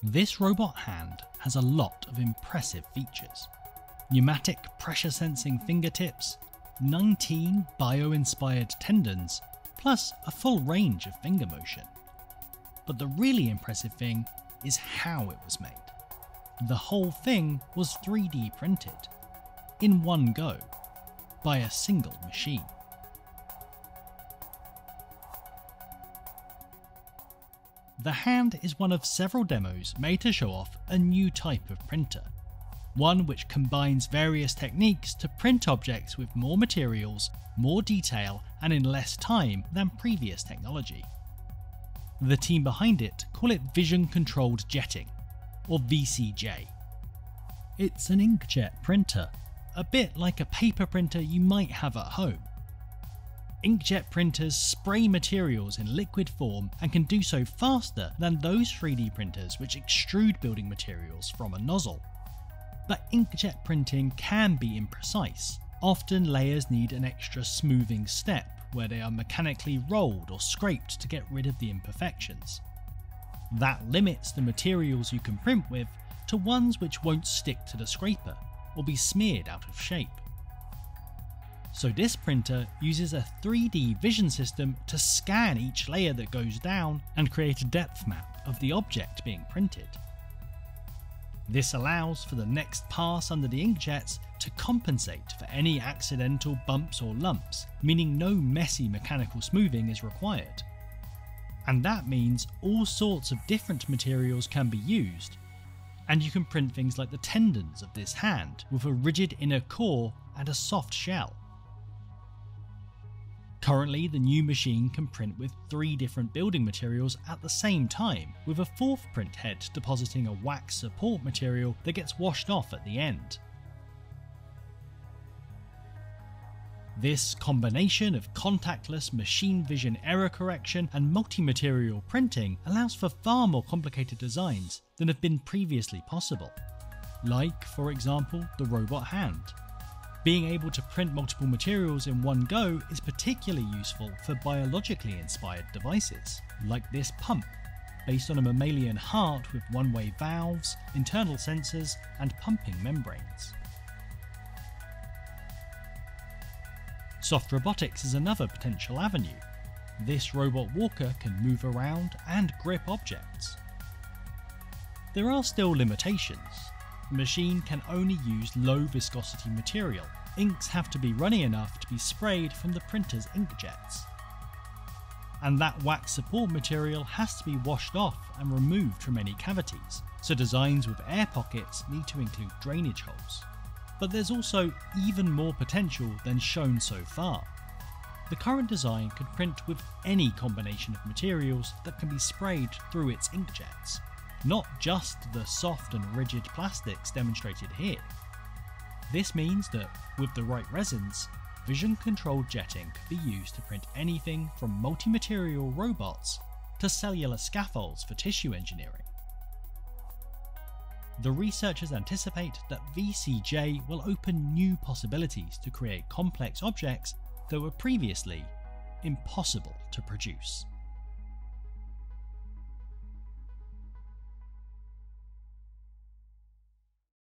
This robot hand has a lot of impressive features. Pneumatic pressure sensing fingertips, 19 bio-inspired tendons, plus a full range of finger motion. But the really impressive thing is how it was made. The whole thing was 3D printed, in one go, by a single machine. The hand is one of several demos made to show off a new type of printer, one which combines various techniques to print objects with more materials, more detail, and in less time than previous technology. The team behind it call it Vision Controlled Jetting, or VCJ. It's an inkjet printer, a bit like a paper printer you might have at home. Inkjet printers spray materials in liquid form and can do so faster than those 3D printers which extrude building materials from a nozzle. But inkjet printing can be imprecise. Often layers need an extra smoothing step where they are mechanically rolled or scraped to get rid of the imperfections. That limits the materials you can print with to ones which won't stick to the scraper or be smeared out of shape. So this printer uses a 3D vision system to scan each layer that goes down and create a depth map of the object being printed. This allows for the next pass under the inkjets to compensate for any accidental bumps or lumps, meaning no messy mechanical smoothing is required. And that means all sorts of different materials can be used, and you can print things like the tendons of this hand with a rigid inner core and a soft shell. Currently, the new machine can print with 3 different building materials at the same time, with a 4th print head depositing a wax support material that gets washed off at the end. This combination of contactless machine vision error correction and multi-material printing allows for far more complicated designs than have been previously possible, like, for example, the robot hand. Being able to print multiple materials in one go is particularly useful for biologically inspired devices, like this pump, based on a mammalian heart with one-way valves, internal sensors, and pumping membranes. Soft robotics is another potential avenue. This robot walker can move around and grip objects. There are still limitations. The machine can only use low viscosity material. Inks have to be runny enough to be sprayed from the printer's inkjets. And that wax support material has to be washed off and removed from any cavities, so designs with air pockets need to include drainage holes. But there's also even more potential than shown so far. The current design could print with any combination of materials that can be sprayed through its inkjets, not just the soft and rigid plastics demonstrated here. This means that, with the right resins, vision-controlled jetting could be used to print anything from multi-material robots to cellular scaffolds for tissue engineering. The researchers anticipate that VCJ will open new possibilities to create complex objects that were previously impossible to produce.